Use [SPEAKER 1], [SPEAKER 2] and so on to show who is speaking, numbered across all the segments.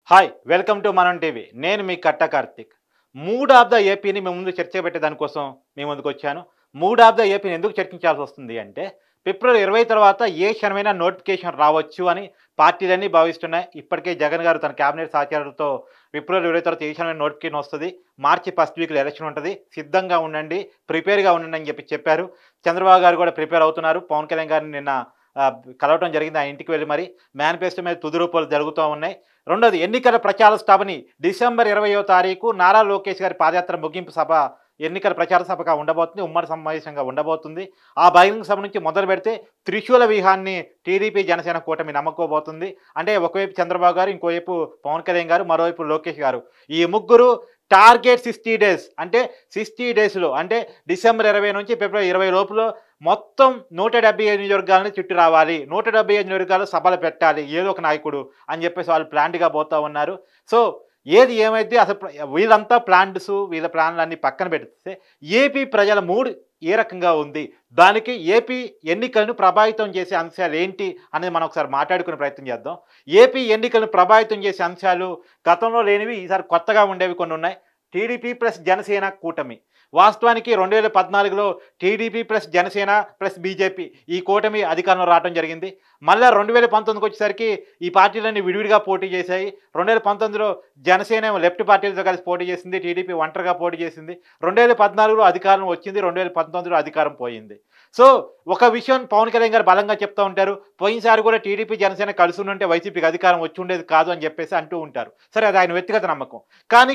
[SPEAKER 1] Hi welcome to Manam TV. నేను మీ కట్ట కార్తిక్. మూడ్ ఆఫ్ ద ఏపీని మీ ముందు చర్చ పెట్టే దానికోసం మీ ముందుకు వచ్చాను. మూడ్ ఆఫ్ ద ఏపీని ఎందుకు చర్చించాల్సి వస్తుంది అంటే ఫిబ్రవరి 20 తర్వాత ఏ క్షణమైనా నోటిఫికేషన్ రావచ్చు అని పార్టీలన్నీ భావిస్తున్నాయి. ఇప్పటికే జగన్ గారు తన కేబినెట్ సహచరులతో ఫిబ్రవరి 20 తర్వాత ఏ క్షణమైన నోటిఫికేషన్ వస్తుంది, మార్చి ఫస్ట్ వీక్లో ఎలక్షన్ ఉంటుంది, సిద్ధంగా ఉండండి, ప్రిపేర్గా ఉండండి అని చెప్పారు. చంద్రబాబు గారు కూడా ప్రిపేర్ అవుతున్నారు. పవన్ కళ్యాణ్ గారిని నిన్న కలవటం జరిగింది. ఆ ఇంటికి వెళ్ళి మరి మేనిఫెస్టో మీద తుది రూపాలు జరుగుతూ ఉన్నాయి. రెండోది ఎన్నికల ప్రచార సభని డిసెంబర్ 20వ తారీఖు నారా లోకేష్ గారి పాదయాత్ర ముగింపు సభ ఎన్నికల ప్రచార సభగా ఉండబోతుంది. ఉమ్మడి సమావేశంగా ఉండబోతుంది. ఆ బహిరంగ సభ నుంచి మొదలు పెడితే త్రిశూల వ్యూహాన్ని టీడీపీ జనసేన కూటమి నమ్మకోబోతుంది. అంటే ఒకవైపు చంద్రబాబు గారు, ఇంకోవైపు పవన్ కళ్యాణ్ గారు, మరోవైపు లోకేష్ గారు. ఈ ముగ్గురు టార్గెట్ 60 డేస్, అంటే 60 డేస్లో అంటే డిసెంబర్ 20 నుంచి ఫిబ్రవరి 20 లోపల మొత్తం 175 నియోజకవర్గాలను చుట్టి రావాలి, 175 నియోజకవర్గాలు సభలు పెట్టాలి ఏదో ఒక నాయకుడు అని చెప్పేసి వాళ్ళు ప్లాన్డ్గా పోతూ ఉన్నారు. సో ఏది ఏమైతే అసలు వీళ్ళంతా ప్లాన్స్, వీళ్ళ ప్లాన్లన్నీ పక్కన పెడితే ఏపీ ప్రజల మూడ్ ఏ రకంగా ఉంది, దానికి ఏపీ ఎన్నికలను ప్రభావితం చేసే అంశాలు ఏంటి అనేది మనం ఒకసారి మాట్లాడుకునే ప్రయత్నం చేద్దాం. ఏపీ ఎన్నికలను ప్రభావితం చేసే అంశాలు గతంలో లేనివి, ఈసారి కొత్తగా ఉండేవి కొన్ని ఉన్నాయి. టీడీపీ ప్లస్ జనసేన కూటమి. వాస్తవానికి 2014లో TDP plus Janasena plus BJP ఈ కూటమి అధికారంలో రావడం జరిగింది. మళ్ళీ 2019కి వచ్చేసరికి ఈ పార్టీలన్నీ విడివిడిగా పోటీ చేశాయి. 2019లో జనసేన లెఫ్ట్ పార్టీలతో కలిసి పోటీ చేసింది, టీడీపీ ఒంటరిగా పోటీ చేసింది. 2014లో అధికారం వచ్చింది, 2019లో అధికారం పోయింది. సో ఒక విషయం పవన్ కళ్యాణ్ గారు బలంగా చెప్తూ ఉంటారు, పోయినసారి కూడా టీడీపీ జనసేన కలిసి ఉంటే వైసీపీకి అధికారం వచ్చి ఉండేది కాదు అని చెప్పేసి అంటూ ఉంటారు. సరే, అది ఆయన వ్యక్తిగత నమ్మకం. కానీ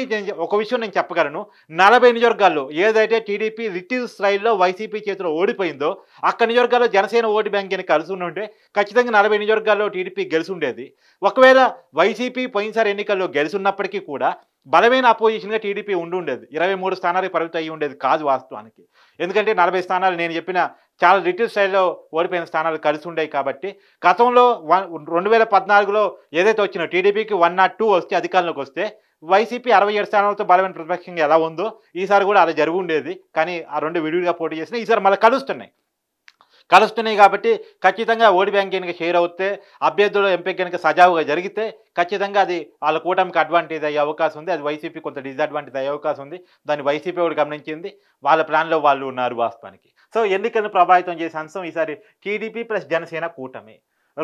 [SPEAKER 1] ఒక విషయం నేను చెప్పగలను, 40 నియోజకవర్గాల్లో ఏదైతే టీడీపీ రిటివ్ స్టైల్లో వైసీపీ చేతిలో ఓడిపోయిందో అక్కడ నియోజకవర్గాల్లో జనసేన ఓటు బ్యాంక్ కలిసి ఉంటే ఖచ్చితంగా 40 నియోజకవర్గాల్లో టీడీపీ గెలిచి ఉండేది. ఒకవేళ వైసీపీ పోయినసారి ఎన్నికల్లో గెలిచి ఉన్నప్పటికీ కూడా బలమైన అపోజిషన్గా టీడీపీ ఉండేది. 23 స్థానాలకు పరిమితం అయ్యి ఉండేది కాదు వాస్తవానికి. ఎందుకంటే 40 స్థానాలు నేను చెప్పిన చాలా రిటివ్ స్టైల్లో ఓడిపోయిన స్థానాలు కలిసి ఉండేవి. కాబట్టి గతంలో 2014లో ఏదైతే వచ్చినా టీడీపీకి 102 వస్తే అధికారంలోకి వస్తే వైసీపీ 67 స్థానాలతో బలమైన ప్రతిపక్షంగా ఎలా ఉందో ఈసారి కూడా అలా జరిగి ఉండేది. కానీ ఆ రెండు విడివిడిగా పోటీ చేసినా ఈసారి మళ్ళీ కలుస్తున్నాయి కాబట్టి ఖచ్చితంగా ఓటు బ్యాంక్ కనుక షేర్ అవుతే, అభ్యర్థుల ఎంపిక కనుక సజావుగా జరిగితే ఖచ్చితంగా అది వాళ్ళ కూటమికి అడ్వాంటేజ్ అయ్యే అవకాశం ఉంది. అది వైసీపీ కొంత డిసడ్వాంటేజ్ అయ్యే అవకాశం ఉంది. దాన్ని వైసీపీ కూడా గమనించింది, వాళ్ళ ప్లాన్లో వాళ్ళు ఉన్నారు వాస్తవానికి. సో ఎన్నికలను ప్రభావితం చేసే అంశం ఈసారి టీడీపీ ప్లస్ జనసేన కూటమి.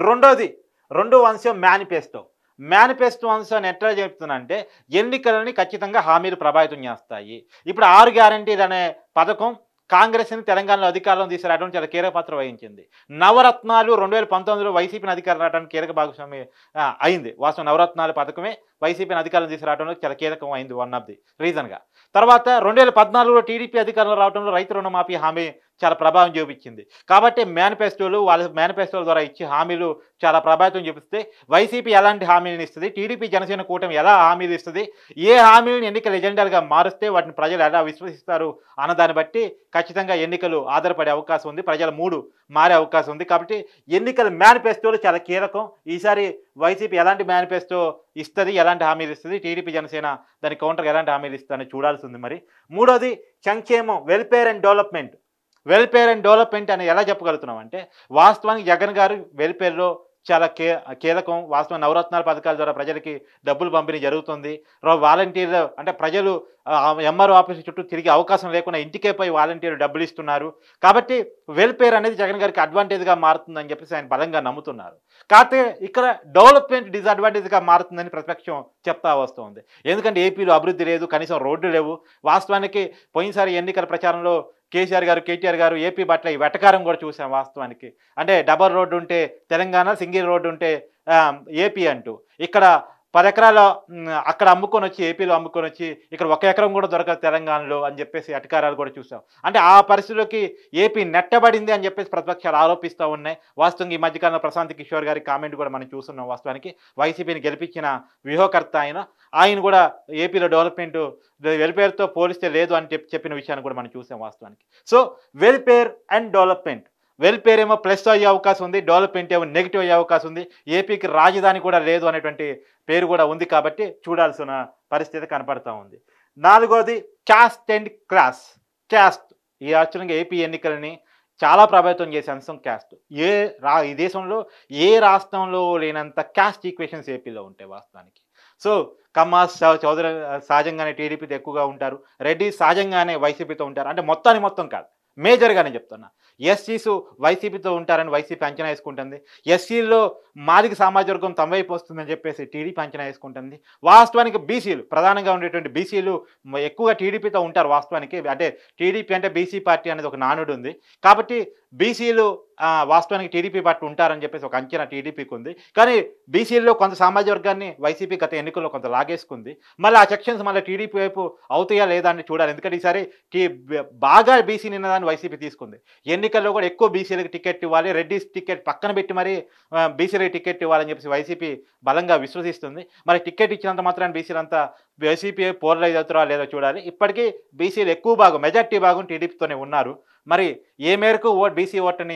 [SPEAKER 1] రెండో అంశం మేనిఫెస్టో అంశాన్ని ఎట్లా చెప్తున్నానంటే ఎన్నికలని ఖచ్చితంగా హామీలు ప్రభావితం చేస్తాయి. ఇప్పుడు 6 గ్యారంటీలు అనే పథకం కాంగ్రెస్ని తెలంగాణలో అధికారంలో తీసుకురావడం చాలా కీలక పాత్ర వహించింది. నవరత్నాలు 2019లో వైసీపీని అధికారం రావడానికి కీలక భాగస్వామి అయింది. వాస్తవం నవరత్నాల పథకమే వైసీపీని అధికారం తీసుకురావడంలో చాలా కీలకం అయింది, వన్ ఆఫ్ ది రీజన్గా. తర్వాత 2014లో టీడీపీ అధికారంలో రావడంలో రైతు రుణమాఫీ హామీ చాలా ప్రభావం చూపించింది. కాబట్టి వాళ్ళ మేనిఫెస్టోల ద్వారా ఇచ్చే హామీలు చాలా ప్రభావితం చూపిస్తే వైసీపీ ఎలాంటి హామీలను ఇస్తుంది, టీడీపీ జనసేన కూటమి ఎలా హామీలు ఇస్తుంది, ఏ హామీలను ఎన్నికల ఎజెండాలుగా మారుస్తే వాటిని ప్రజలు ఎలా విశ్వసిస్తారు అన్న దాన్ని బట్టి ఖచ్చితంగా ఎన్నికలు ఆధారపడే అవకాశం ఉంది, ప్రజల మూడు మారే అవకాశం ఉంది. కాబట్టి ఎన్నికల మేనిఫెస్టోలు చాలా కీలకం. ఈసారి వైసీపీ ఎలాంటి మేనిఫెస్టో ఇస్తుంది, ఎలాంటి హామీలు ఇస్తుంది, టీడీపీ జనసేన దాని కౌంటర్గా ఎలాంటి హామీలు ఇస్తుందని చూడాల్సి ఉంది. మరి మూడోది సంక్షేమం, వెల్ఫేర్ అండ్ డెవలప్మెంట్ అని ఎలా చెప్పగలుగుతున్నాం అంటే వాస్తవానికి జగన్ గారు వెల్ఫేర్లో చాలా కీలకం. వాస్తవం నవరత్నాల పథకాల ద్వారా ప్రజలకి డబ్బులు పంపిణీ జరుగుతుంది. వాలంటీర్లు అంటే ప్రజలు ఎంఆర్ఓ ఆఫీసు చుట్టూ తిరిగే అవకాశం లేకుండా ఇంటికే పోయి వాలంటీర్లు డబ్బులు ఇస్తున్నారు. కాబట్టి వెల్ఫేర్ అనేది జగన్ గారికి అడ్వాంటేజ్గా మారుతుందని చెప్పేసి ఆయన బలంగా నమ్ముతున్నారు. కాకపోతే ఇక్కడ డెవలప్మెంట్ డిసడ్వాంటేజ్గా మారుతుందని ప్రతిపక్షం చెప్తా వస్తుంది. ఎందుకంటే ఏపీలో అభివృద్ధి లేదు, కనీసం రోడ్లు లేవు. వాస్తవానికి పోయినసారి ఎన్నికల ప్రచారంలో కేటీఆర్ గారు ఏపీ పట్ల ఈ వెటకారం కూడా చూసాం వాస్తవానికి. అంటే డబల్ రోడ్డు ఉంటే తెలంగాణ, సింగిల్ రోడ్డు ఉంటే ఏపీ అంటూ ఇక్కడ 10 ఎకరాలు అక్కడ అమ్ముకొని వచ్చి ఏపీలో అమ్ముకొని వచ్చి ఇక్కడ 1 ఎకరం కూడా దొరకదు తెలంగాణలో అని చెప్పేసి అటకారాలు కూడా చూసాం. అంటే ఆ పరిస్థితుల్లోకి ఏపీ నెట్టబడింది అని చెప్పేసి ప్రతిపక్షాలు ఆరోపిస్తూ ఉన్నాయి. వాస్తవంగా ఈ మధ్యకాలంలో ప్రశాంత్ కిషోర్ గారి కామెంట్ కూడా మనం చూస్తున్నాం. వాస్తవానికి వైసీపీని గెలిపించిన వ్యూహకర్త ఆయన కూడా ఏపీలో డెవలప్మెంట్ వెల్ఫేర్తో పోలిస్తే లేదు అని చెప్పిన విషయాన్ని కూడా మనం చూసాం వాస్తవానికి. సో వెల్ఫేర్ ఏమో ప్లస్ అయ్యే అవకాశం ఉంది, డెవలప్మెంట్ ఏమో నెగిటివ్ అయ్యే అవకాశం ఉంది. ఏపీకి రాజధాని కూడా లేదు అనేటువంటి పేరు కూడా ఉంది. కాబట్టి చూడాల్సిన పరిస్థితి కనపడతా ఉంది. నాలుగోది క్యాస్ట్ అండ్ క్యాస్ట్ ఈ యాక్చువల్గా ఏపీ ఎన్నికలని చాలా ప్రభావితం చేసే అంశం క్యాస్ట్. ఈ దేశంలో ఏ రాష్ట్రంలో లేనంత క్యాస్ట్ ఈక్వేషన్స్ ఏపీలో ఉంటాయి వాస్తవానికి. సో కమ్మాస్ చౌదరి సహజంగానే టీడీపీతో ఎక్కువగా ఉంటారు, రెడ్డి సహజంగానే వైసీపీతో ఉంటారు. అంటే మొత్తానికి మొత్తం కాదు, మేజర్గా నేను చెప్తున్నా. ఎస్సీస్ వైసీపీతో ఉంటారని వైసీపీ అంచనా వేసుకుంటుంది. ఎస్సీల్లో మాదిగ సామాజిక వర్గం తమ వైపు వస్తుందని చెప్పేసి టీడీపీ అంచనా వేసుకుంటుంది. వాస్తవానికి బీసీలు ప్రధానంగా ఉండేటువంటి బీసీలు ఎక్కువగా టీడీపీతో ఉంటారు వాస్తవానికి. అంటే టీడీపీ అంటే బీసీ పార్టీ అనేది ఒక నానుడు ఉంది కాబట్టి బీసీలు వాస్తవానికి టీడీపీ పార్టీ ఉంటారని చెప్పేసి ఒక అంచనా టీడీపీకి ఉంది. కానీ బీసీల్లో కొంత సామాజిక వర్గాన్ని వైసీపీ గత ఎన్నికల్లో కొంత లాగేసుకుంది. మళ్ళీ ఆ సెక్షన్స్ మళ్ళీ టీడీపీ వైపు అవుతాయా లేదా అని చూడాలి. ఎందుకంటే ఈసారి బాగా బీసీ నిన్నదాన్ని వైసీపీ తీసుకుంది. ఎన్నికల్లో కూడా ఎక్కువ బీసీలకు టికెట్ ఇవ్వాలి, రెడ్డిస్ టికెట్ పక్కన పెట్టి మరి బీసీలకు టికెట్ ఇవ్వాలని చెప్పేసి వైసీపీ బలంగా విశ్వసిస్తుంది. మరి టికెట్ ఇచ్చినంత మాత్రాన్ని బీసీలంతా వైసీపీ పోలరైజ్ అవుతారా లేదో చూడాలి. ఇప్పటికీ బీసీలు ఎక్కువ భాగం, మెజార్టీ భాగం టీడీపీతోనే ఉన్నారు. మరి ఏ మేరకు బీసీ ఓటుని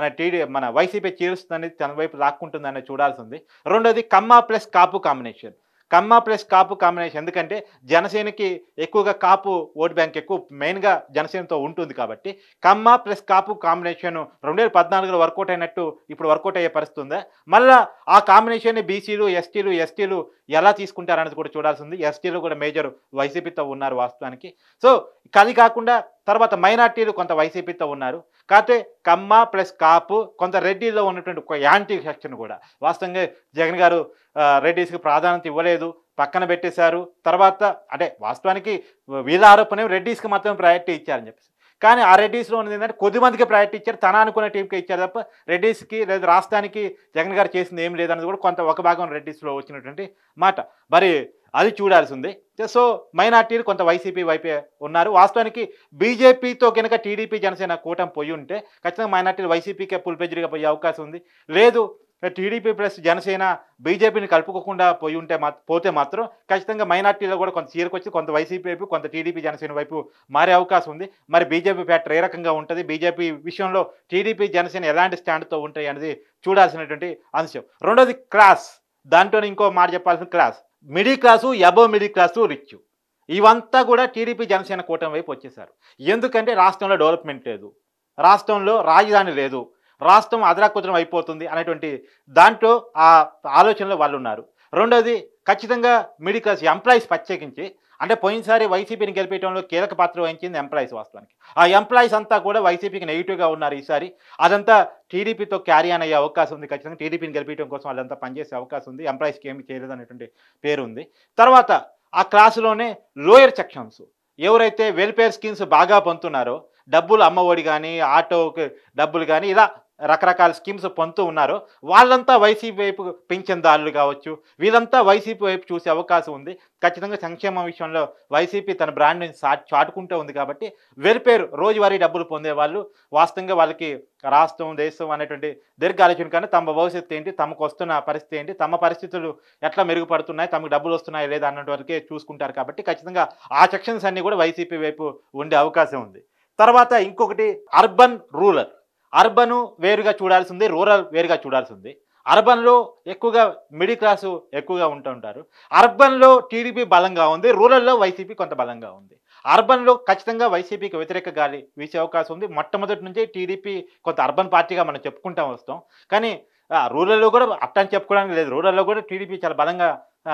[SPEAKER 1] మన వైసీపీ చీలుస్తుందని తన వైపు లాక్కుంటుందని చూడాల్సింది. రెండోది Kamma plus Kapu combination. Kamma plus Kapu combination ఎందుకంటే జనసేనకి ఎక్కువగా కాపు ఓట్ బ్యాంక్ ఎక్కువ మెయిన్గా జనసేనతో ఉంటుంది కాబట్టి కమ్మ ప్లస్ కాపు కాంబినేషన్ 2014లో వర్కౌట్ అయినట్టు ఇప్పుడు వర్కౌట్ అయ్యే పరిస్థితి ఉందా? మళ్ళీ ఆ కాంబినేషన్ని బీసీలు ఎస్టీలు ఎలా తీసుకుంటారనేది కూడా చూడాల్సింది. ఎస్టీలు కూడా మేజర్ వైసీపీతో ఉన్నారు వాస్తవానికి. సో అది కాకుండా తర్వాత మైనార్టీలు కొంత వైసీపీతో ఉన్నారు. కాకపోతే కమ్మ ప్లస్ కాపు కొంత రెడ్డిలో ఉన్నటువంటి ఒక యాంటీ సెక్షన్ కూడా వాస్తవంగా జగన్ గారు రెడ్డిస్కి ప్రాధాన్యత ఇవ్వలేదు, పక్కన పెట్టేశారు. తర్వాత అంటే వాస్తవానికి వీళ్ళ ఆరోపణ రెడ్డిస్కి మాత్రం ప్రయారిటీ ఇచ్చారని చెప్పేసి. కానీ ఆ రెడ్డిస్లో ఉన్నది ఏంటంటే కొద్దిమందికి ప్రయారిటీ ఇచ్చారు, తన అనుకున్న టీంకి ఇచ్చారు తప్ప రెడ్డిస్కి లేదా రాష్ట్రానికి జగన్ గారు చేసింది ఏం లేదన్నది కూడా కొంత ఒక భాగం రెడ్డిస్లో వచ్చినటువంటి మాట. మరి అది చూడాల్సింది. సో మైనార్టీలు కొంత వైసీపీ వైపే ఉన్నారు. వాస్తవానికి బీజేపీతో కనుక టీడీపీ జనసేన కూటమి పోయి ఉంటే ఖచ్చితంగా మైనార్టీలు వైసీపీకే పుల్పెజ్జిగా పోయే అవకాశం ఉంది. లేదు టీడీపీ ప్లస్ జనసేన బీజేపీని కలుపుకోకుండా పోతే మాత్రం ఖచ్చితంగా మైనార్టీలో కూడా కొంత చీరకొచ్చి కొంత వైసీపీ వైపు కొంత టీడీపీ జనసేన వైపు మారే అవకాశం ఉంది. మరి బీజేపీ ఫ్యాక్టర్ ఏ రకంగా ఉంటుంది, బీజేపీ విషయంలో టీడీపీ జనసేన ఎలాంటి స్టాండ్తో ఉంటాయి అనేది చూడాల్సినటువంటి అంశం. రెండోది క్లాస్, దాంట్లోనే ఇంకో మాట చెప్పాల్సిన class, middle class, above middle class, rich, ఇవంతా కూడా టీడీపీ జనసేన కూటమి వైపు వచ్చేసారు. ఎందుకంటే రాష్ట్రంలో డెవలప్మెంట్ లేదు, రాష్ట్రంలో రాజధాని లేదు, రాష్ట్రం అదరాకుతరం అయిపోతుంది అనేటువంటి దాంట్లో ఆ ఆలోచనలో వాళ్ళు ఉన్నారు. రెండోది ఖచ్చితంగా మిడిల్ క్లాస్ ఎంప్లాయీస్ ప్రత్యేకించి, అంటే పోయినసారి వైసీపీని గెలిపేయడంలో కీలక పాత్ర వహించింది ఎంప్లాయీస్. వాస్తవానికి ఆ ఎంప్లాయీస్ అంతా కూడా వైసీపీకి నెగిటివ్గా ఉన్నారు. ఈసారి అదంతా టీడీపీతో క్యారీ ఆన్ అయ్యే అవకాశం ఉంది. ఖచ్చితంగా టీడీపీని గెలిపేయడం కోసం వాళ్ళంతా పనిచేసే అవకాశం ఉంది. ఎంప్లాయీస్కి ఏమి చేయలేదు అనేటువంటి పేరు ఉంది. తర్వాత ఆ క్లాసులోనే లోయర్ సెక్షన్స్ ఎవరైతే వెల్ఫేర్ స్కీమ్స్ బాగా పొందుతున్నారో, డబ్బులు అమ్మఒడి కానీ ఆటోకి డబ్బులు కానీ ఇలా రకరకాల స్కీమ్స్ పొందుతూ ఉన్నారో వాళ్ళంతా వైసీపీ వైపు పింఛన్దారులు కావచ్చు, వీళ్ళంతా వైసీపీ వైపు చూసే అవకాశం ఉంది. ఖచ్చితంగా సంక్షేమం విషయంలో వైసీపీ తన బ్రాండ్ని చాటుకుంటూ ఉంది కాబట్టి వెల్ఫేర్ రోజువారీ డబ్బులు పొందే వాళ్ళు వాస్తవంగా వాళ్ళకి రాష్ట్రం దేశం అనేటువంటి దీర్ఘ ఆలోచన కానీ తమ భవిష్యత్తు ఏంటి, తమకు వస్తున్న పరిస్థితి ఏంటి, తమ పరిస్థితులు ఎట్లా మెరుగుపడుతున్నాయి, తమకు డబ్బులు వస్తున్నాయి లేదా అన్నట్టు వరకే చూసుకుంటారు. కాబట్టి ఖచ్చితంగా ఆ సెక్షన్స్ అన్నీ కూడా వైసీపీ వైపు ఉండే అవకాశం ఉంది. తర్వాత ఇంకొకటి అర్బన్ రూరల్. అర్బను వేరుగా చూడాల్సింది, రూరల్ వేరుగా చూడాల్సింది. అర్బన్లో ఎక్కువగా మిడిల్ క్లాసు ఎక్కువగా ఉంటుంటారు. అర్బన్లో టీడీపీ బలంగా ఉంది, రూరల్లో వైసీపీ కొంత బలంగా ఉంది. అర్బన్లో ఖచ్చితంగా వైసీపీకి వ్యతిరేక గాలి వీసే అవకాశం ఉంది. మొట్టమొదటి నుంచే టీడీపీ కొంత అర్బన్ పార్టీగా మనం చెప్పుకుంటూ వస్తాం. కానీ రూరల్లో కూడా అట్టని చెప్పుకోవడానికి లేదు, రూరల్లో కూడా టీడీపీ చాలా బలంగా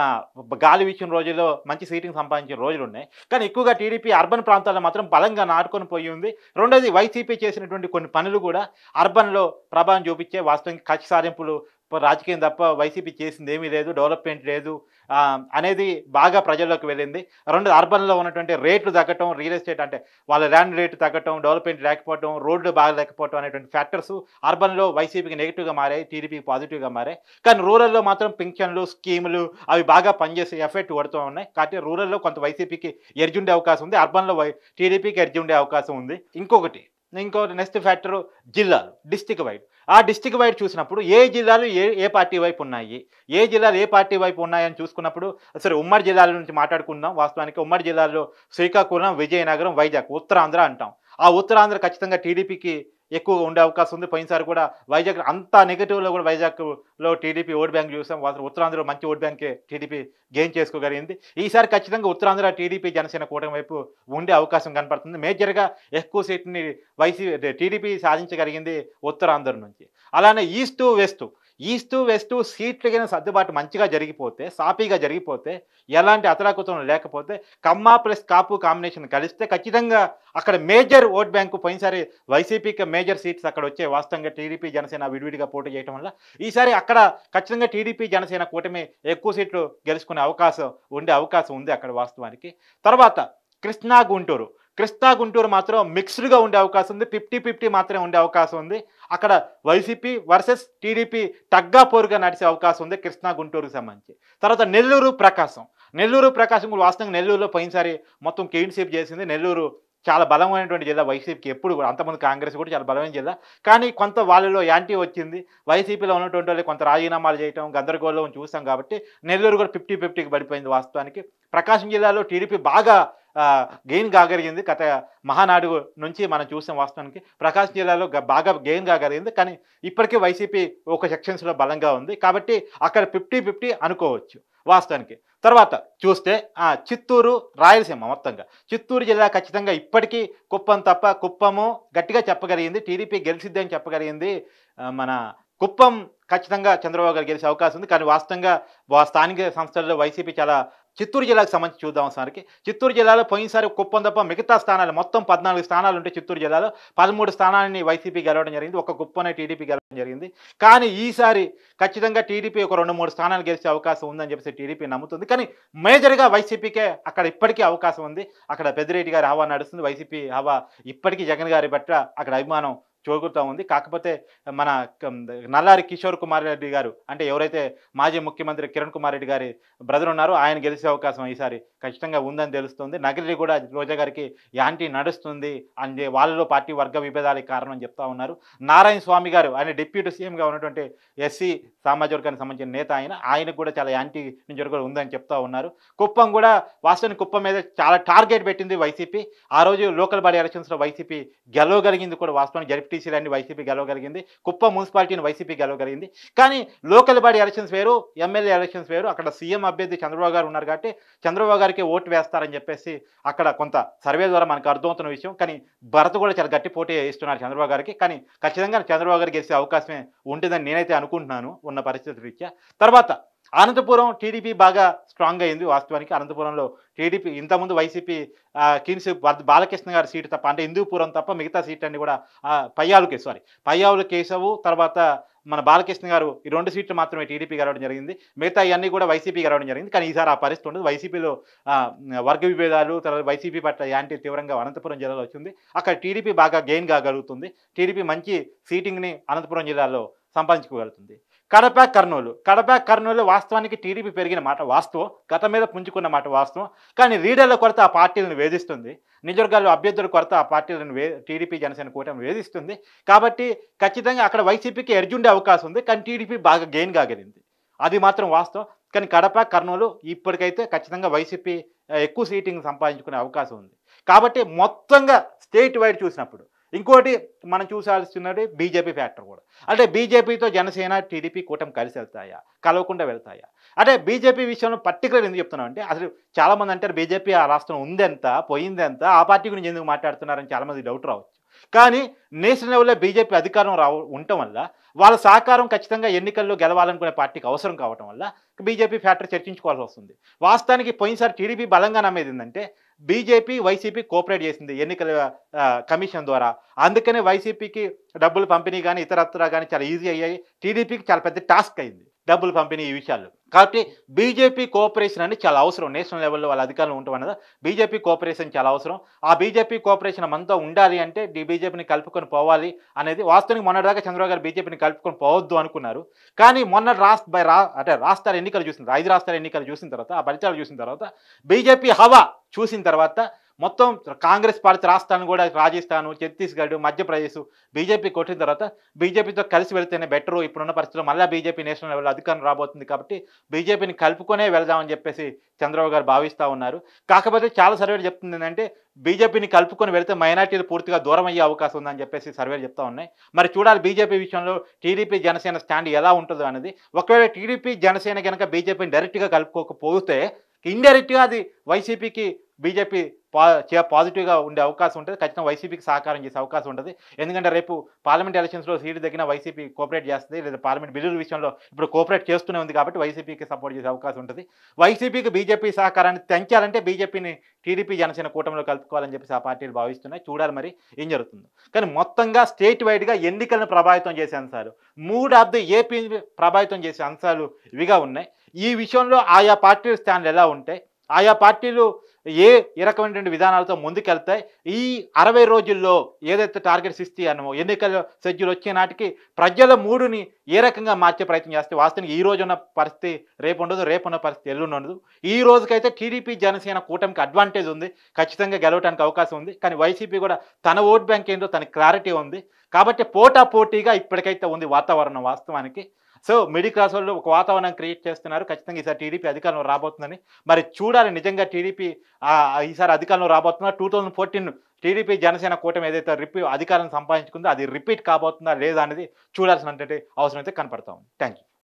[SPEAKER 1] గాలి వీచిన రోజుల్లో మంచి సీటింగ్ సంపాదించిన రోజులు ఉన్నాయి. కానీ ఎక్కువగా టీడీపీ అర్బన్ ప్రాంతాల్లో మాత్రం బలంగా నాటుకొని పోయి ఉంది. రెండోది వైసీపీ చేసినటువంటి కొన్ని పనులు కూడా అర్బన్లో ప్రభావం చూపించే. వాస్తవంగా కక్ష సాధింపులు రాజకీయం తప్ప వైసీపీ చేసింది ఏమీ లేదు, డెవలప్మెంట్ లేదు అనేది బాగా ప్రజల్లోకి వెళ్ళింది. రెండు అర్బన్లో ఉన్నటువంటి రేట్లు తగ్గటం, రియల్ ఎస్టేట్ అంటే వాళ్ళ ల్యాండ్ రేటు తగ్గటం, డెవలప్మెంట్ లేకపోవడం, రోడ్లు బాగా లేకపోవడం అనేటువంటి ఫ్యాక్టర్స్ అర్బన్లో వైసీపీకి నెగిటివ్గా మారాయి, టీడీపీకి పాజిటివ్గా మారాయి. కానీ రూరల్లో మాత్రం పింఛన్లు, స్కీములు అవి బాగా పనిచేసే ఎఫెక్ట్ పడుతూ ఉన్నాయి. కాబట్టి రూరల్లో కొంత వైసీపీకి ఎడ్జ్ ఉండే అవకాశం ఉంది, అర్బన్లో టీడీపీకి ఎడ్జ్ ఉండే అవకాశం ఉంది. ఇంకో నెక్స్ట్ ఫ్యాక్టర్ జిల్లాలు, డిస్టిక్ వైడ్. ఆ డిస్టిక్ వైడ్ చూసినప్పుడు ఏ జిల్లాలు ఏ పార్టీ వైపు ఉన్నాయి, ఏ జిల్లాలు ఏ పార్టీ వైపు ఉన్నాయని చూసుకున్నప్పుడు సరే ఉమ్మడి జిల్లాల నుంచి మాట్లాడుకుందాం. వాస్తవానికి ఉమ్మడి జిల్లాల్లో శ్రీకాకుళం, విజయనగరం, వైజాగ్, ఉత్తరాంధ్ర అంటాం. ఆ ఉత్తరాంధ్ర ఖచ్చితంగా టీడీపీకి ఎక్కువగా ఉండే అవకాశం ఉంది. పోయినసారి కూడా వైజాగ్ అంతా నెగిటివ్లో కూడా వైజాగ్లో టీడీపీ ఓట్ బ్యాంక్ చూసాం. ఉత్తరాంధ్రలో మంచి ఓట్ బ్యాంకే టీడీపీ గెయిన్ చేసుకోగలిగింది. ఈసారి ఖచ్చితంగా ఉత్తరాంధ్ర టీడీపీ జనసేన కూటమి వైపు ఉండే అవకాశం కనపడుతుంది. మేజర్గా ఎక్కువ సీట్ని టీడీపీ సాధించగలిగింది ఉత్తరాంధ్ర నుంచి. అలానే ఈస్ట్ వెస్ట్, ఈస్ట్ వెస్ట్ సీట్లు కింద సర్దుబాటు మంచిగా జరిగిపోతే, సాఫీగా జరిగిపోతే, ఎలాంటి అతలాకుతలం లేకపోతే, కమ్మ ప్లస్ కాపు కాంబినేషన్ కలిస్తే ఖచ్చితంగా అక్కడ మేజర్ ఓట్ బ్యాంకు పోయినసారి వైసీపీకి మేజర్ సీట్స్ అక్కడ వచ్చే వాస్తవంగా టీడీపీ జనసేన విడివిడిగా పోటీ చేయడం వల్ల ఈసారి అక్కడ ఖచ్చితంగా టీడీపీ జనసేన కూటమి ఎక్కువ సీట్లు గెలుచుకునే అవకాశం ఉంది అక్కడ వాస్తవానికి. తర్వాత కృష్ణా గుంటూరు మాత్రం మిక్స్డ్గా ఉండే అవకాశం ఉంది. 50-50 మాత్రమే ఉండే అవకాశం ఉంది. అక్కడ వైసీపీ వర్సెస్ టీడీపీ టగ్గా పోరుగా నడిచే అవకాశం ఉంది కృష్ణా గుంటూరుకు సంబంధించి. తర్వాత నెల్లూరు ప్రకాశం కూడా వాస్తవంగా నెల్లూరులో పోయినసారి మొత్తం క్లీన్ స్వీప్ చేసింది. నెల్లూరు చాలా బలమైనటువంటి జిల్లా వైసీపీకి ఎప్పుడు కూడా, అంతమంది కాంగ్రెస్ కూడా చాలా బలమైన జిల్లా. కానీ కొంత వాళ్ళలో యాంటీ వచ్చింది. వైసీపీలో ఉన్నటువంటి వాళ్ళు కొంత రాజీనామాలు చేయటం, గందరగోళం చూసాం కాబట్టి నెల్లూరు కూడా 50-50కి పడిపోయింది వాస్తవానికి. ప్రకాశం జిల్లాలో టీడీపీ బాగా గెయిన్ కాగలిగింది. గత మహానాడు నుంచి మనం చూసాం వాస్తవానికి. ప్రకాశం జిల్లాలో బాగా గెయిన్ కాగలిగింది. కానీ ఇప్పటికీ వైసీపీ ఒక సెక్షన్స్లో బలంగా ఉంది కాబట్టి అక్కడ 50-50 అనుకోవచ్చు వాస్తవానికి. తర్వాత చూస్తే చిత్తూరు, రాయలసీమ మొత్తంగా చిత్తూరు జిల్లా ఖచ్చితంగా ఇప్పటికీ కుప్పము గట్టిగా చెప్పగలిగింది. టీడీపీ గెలిచిద్ది అని చెప్పగలిగింది. మన కుప్పం ఖచ్చితంగా చంద్రబాబు గారు గెలిచే అవకాశం ఉంది. కానీ వాస్తవంగా స్థానిక సంస్థల్లో వైసీపీ చాలా చిత్తూరు జిల్లాకు సంబంధించి చూద్దాం ఒకసారికి. చిత్తూరు జిల్లాలో పోయినసారి కుప్పం తప్ప మిగతా స్థానాలు మొత్తం 14 స్థానాలు ఉంటే చిత్తూరు జిల్లాలో 13 స్థానాలని వైసీపీ గెలవడం జరిగింది. ఒక కుప్పనే టీడీపీ గెలవడం జరిగింది. కానీ ఈసారి ఖచ్చితంగా టీడీపీ ఒక 2-3 స్థానాలు గెలిచే అవకాశం ఉందని చెప్పేసి టీడీపీ నమ్ముతుంది. కానీ మేజర్గా వైసీపీకే అక్కడ ఇప్పటికీ అవకాశం ఉంది. అక్కడ పెద్దిరెడ్డి గారి హవా నడుస్తుంది. వైసీపీ హవా ఇప్పటికీ జగన్ గారి పట్ల అక్కడ అభిమానం చోగుతూ ఉంది. కాకపోతే మన నల్లారి కిషోర్ కుమార్ రెడ్డి గారు, అంటే ఎవరైతే మాజీ ముఖ్యమంత్రి కిరణ్ కుమార్ రెడ్డి గారి బ్రదర్ ఉన్నారో ఆయన గెలిచే అవకాశం ఈసారి ఖచ్చితంగా ఉందని తెలుస్తుంది. నగిరి కూడా రోజా గారికి యాంటీ నడుస్తుంది అని వాళ్ళలో పార్టీ వర్గ విభేదాలకు కారణం చెప్తా ఉన్నారు. నారాయణ స్వామి గారు ఆయన డిప్యూటీ సీఎంగా ఉన్నటువంటి ఎస్సీ సామాజిక వర్గానికి సంబంధించిన నేత, ఆయనకు కూడా చాలా యాంటీ నుంచి కూడా ఉందని చెప్తా ఉన్నారు. కుప్పం కూడా వాస్తవానికి కుప్పం మీద చాలా టార్గెట్ పెట్టింది వైసీపీ. ఆ రోజు లోకల్ బాడీ ఎలక్షన్స్లో వైసీపీ గెలవగలిగింది కూడా. వాస్తవానికి జడ్పీటీసీలన్నీ వైసీపీ గెలవగలిగింది. కుప్పం మున్సిపాలిటీని వైసీపీ గెలవగలిగింది. కానీ లోకల్ బాడీ ఎలక్షన్స్ వేరు, ఎమ్మెల్యే ఎలక్షన్స్ వేరు. అక్కడ సీఎం అభ్యర్థి చంద్రబాబు గారు ఉన్నారు కాబట్టి చంద్రబాబు గారికి ఓటు వేస్తారని చెప్పేసి అక్కడ కొంత సర్వే ద్వారా మనకు అర్థమవుతున్న విషయం. కానీ భరత్ కూడా చాలా గట్టి పోటీ ఇస్తున్నారు చంద్రబాబు గారికి. కానీ ఖచ్చితంగా చంద్రబాబు గారికి గెలిచే అవకాశమే ఉంటుందని నేనైతే అనుకుంటున్నాను ఉన్న పరిస్థితి రీత్యా. తర్వాత అనంతపురం టీడీపీ బాగా స్ట్రాంగ్ అయింది వాస్తవానికి. అనంతపురంలో టీడీపీ ఇంతకుముందు వైసీపీ కీన్సి బాలకృష్ణ గారి సీటు తప్ప, అంటే హిందూపురం తప్ప మిగతా సీట్ అన్ని కూడా పయ్యావుల కేశవు, తర్వాత మన బాలకృష్ణ గారు ఈ 2 సీట్లు మాత్రమే టీడీపీ గెలవడం జరిగింది. మిగతా ఇవన్నీ కూడా వైసీపీ గెలవడం జరిగింది. కానీ ఈసారి ఆ పరిస్థితి ఉండదు. వైసీపీలో వర్గ విభేదాలు, తర్వాత వైసీపీ పట్ల యాంటీ తీవ్రంగా అనంతపురం జిల్లాలో వచ్చింది. అక్కడ టీడీపీ బాగా గెయిన్ కాగలుగుతుంది. టీడీపీ మంచి సీటింగ్ని అనంతపురం జిల్లాలో సంపాదించుకోగలుగుతుంది. కడప కర్నూలు వాస్తవానికి టీడీపీ పెరిగిన మాట వాస్తవం, గతం మీద పుంజుకున్న మాట వాస్తవం. కానీ లీడర్ల కొరత ఆ పార్టీలను వేధిస్తుంది. నిజవర్గాల్లో అభ్యర్థుల కొరత ఆ పార్టీలను టీడీపీ జనసేన కూటమి వేధిస్తుంది. కాబట్టి ఖచ్చితంగా అక్కడ వైసీపీకి ఎర్జుండే అవకాశం ఉంది. కానీ టీడీపీ బాగా గెయిన్ కాగలిగింది, అది మాత్రం వాస్తవం. కానీ కడప కర్నూలు ఇప్పటికైతే ఖచ్చితంగా వైసీపీ ఎక్కువ సీటింగ్ సంపాదించుకునే అవకాశం ఉంది. కాబట్టి మొత్తంగా స్టేట్ వైడ్ చూసినప్పుడు ఇంకోటి మనం చూసాల్సినది బీజేపీ ఫ్యాక్టర్ కూడా. అంటే బీజేపీతో జనసేన టీడీపీ కూటమి కలిసి వెళ్తాయా, కలవకుండా వెళ్తాయా? అంటే బీజేపీ విషయంలో పర్టికులర్ ఎందుకు చెప్తున్నాం అంటే, అసలు చాలామంది అంటారు బీజేపీ ఆ రాష్ట్రం ఉందెంత పోయిందెంత, ఆ పార్టీ గురించి ఎందుకు మాట్లాడుతున్నారని చాలామంది డౌట్ రావచ్చు. కానీ నేషనల్ లెవెల్లో బీజేపీ అధికారం ఉండటం వల్ల వాళ్ళ సహకారం ఖచ్చితంగా ఎన్నికల్లో గెలవాలనుకునే పార్టీకి అవసరం కావటం వల్ల బీజేపీ ఫ్యాక్టర్ చర్చించుకోవాల్సి వస్తుంది. వాస్తవానికి పోయినసారి టీడీపీ బలంగా నమ్మేది ఏంటంటే బీజేపీ వైసీపీ కోఆపరేట్ చేసింది ఎన్నికల కమిషన్ ద్వారా. అందుకనే వైసీపీకి డబ్బులు పంపిణీ కానీ ఇతరత్రా కానీ చాలా ఈజీ అయ్యాయి. టీడీపీకి చాలా పెద్ద టాస్క్ అయింది డబ్బులు పంపిణీ ఈ విషయాల్లో. కాబట్టి బీజేపీ కోఆపరేషన్ అనేది చాలా అవసరం. నేషనల్ లెవెల్లో వాళ్ళ అధికారులు ఉండటం అనేది బీజేపీ కోఆపరేషన్ చాలా అవసరం. ఆ బీజేపీ కోఆపరేషన్ మనతో ఉండాలి అంటే బీజేపీని కలుపుకొని పోవాలి అనేది వాస్తవానికి. మొన్నటిదాకా చంద్రబాబు గారు బీజేపీని కలుపుకొని పోవద్దు అనుకున్నారు. కానీ మొన్న రాష్ట్రాల ఎన్నికలు చూసిన తర్వాత, 5 రాష్ట్రాల ఎన్నికలు చూసిన తర్వాత, ఆ ఫలితాలు చూసిన తర్వాత, బీజేపీ హవా చూసిన తర్వాత మొత్తం కాంగ్రెస్ పాలిత రాష్ట్రాలను కూడా రాజస్థాన్, ఛత్తీస్గఢ్, మధ్యప్రదేశ్ బీజేపీ కొట్టిన తర్వాత బీజేపీతో కలిసి వెళ్తేనే బెటరు. ఇప్పుడున్న పరిస్థితుల్లో మళ్ళీ బీజేపీ నేషనల్ లెవెల్లో అధికారం రాబోతుంది కాబట్టి బీజేపీని కలుపుకొనే వెళ్దామని చెప్పేసి చంద్రబాబు గారు భావిస్తూ ఉన్నారు. కాకపోతే చాలా సర్వేలు చెప్తుంది ఏంటంటే బీజేపీని కలుపుకొని వెళితే మైనార్టీలు పూర్తిగా దూరం అయ్యే అవకాశం ఉందని చెప్పేసి సర్వేలు చెప్తా ఉన్నాయి. మరి చూడాలి బీజేపీ విషయంలో టీడీపీ జనసేన స్టాండ్ ఎలా ఉంటుందో అనేది. ఒకవేళ టీడీపీ జనసేన కనుక బీజేపీని డైరెక్ట్గా కలుపుకోకపోతే ఇండైరెక్ట్గా అది వైసీపీకి బీజేపీ పాజిటివ్‌గా ఉండే అవకాశం ఉంటది. ఖచ్చితంగా వైసీపీకి సహకారం చేసే అవకాశం ఉంటది. ఎందుకంటే రేపు పార్లమెంట్ ఎలక్షన్స్‌లో సీటు తగ్గినా వైసీపీ కోఆపరేట్ చేస్తది. లేదా పార్లమెంట్ బిల్లుల విషయంలో ఇప్పుడు కోఆపరేట్ చేస్తూనే ఉంది కాబట్టి వైసీపీకి సపోర్ట్ చేసే అవకాశం ఉంటది. వైసీపీకి బీజేపీ సహకారాన్ని తెంచాలంటే బీజేపీని టీడీపీ, జనసేన కూటమిలో కలుపుకోవాలని చెప్పేసి ఆ పార్టీలు భావిస్తున్నాయి. చూడాలి మరి ఏం జరుగుతుందో. కానీ మొత్తంగా స్టేట్ వైడ్‌గా ఎన్నికలను ప్రభావితం చేసే అంశాలు, 3 ఆఫ్ ది ఏపీని ప్రభావితం చేసే అంశాలు ఇవిగా ఉన్నాయి. ఈ విషయంలో ఆయా పార్టీల స్టాండ్‌లు ఎలా ఉంటాయి? ఆయా పార్టీలు ఏ రకమైనటువంటి విధానాలతో ముందుకెళ్తాయి? ఈ 60 రోజుల్లో ఏదైతే టార్గెట్స్ ఇస్తాయనో ఎన్నికల షెడ్యూల్ వచ్చే నాటికి ప్రజల మూడుని ఏ రకంగా మార్చే ప్రయత్నం చేస్తే వాస్తవానికి ఈ రోజున్న పరిస్థితి రేపు ఉండదు, రేపున్న పరిస్థితి ఎల్లుండి ఉండదు. ఈ రోజుకైతే టీడీపీ, జనసేన కూటమికి అడ్వాంటేజ్ ఉంది. ఖచ్చితంగా గెలవడానికి అవకాశం ఉంది. కానీ వైసీపీ కూడా తన ఓట్ బ్యాంక్ ఏంటో తనకి క్లారిటీ ఉంది. కాబట్టి పోటాపోటీగా ఇప్పటికైతే ఉంది వాతావరణం వాస్తవానికి. సో, మిడిల్ క్లాస్ వాళ్ళు ఒక వాతావరణం క్రియేట్ చేస్తున్నారు. ఖచ్చితంగా ఈసారి టీడీపీ అధికారంలో రాబోతుందని. మరి చూడాలి నిజంగా టీడీపీ ఈసారి అధికారంలో రాబోతుందా? 2014 టీడీపీ, జనసేన కూటమి ఏదైతే అధికారం సంపాదించుకుందో అది రిపీట్ కాబోతుందా లేదా అనేది చూడాల్సినటువంటి అవసరం అయితే కనపడతా ఉంది. Thank you.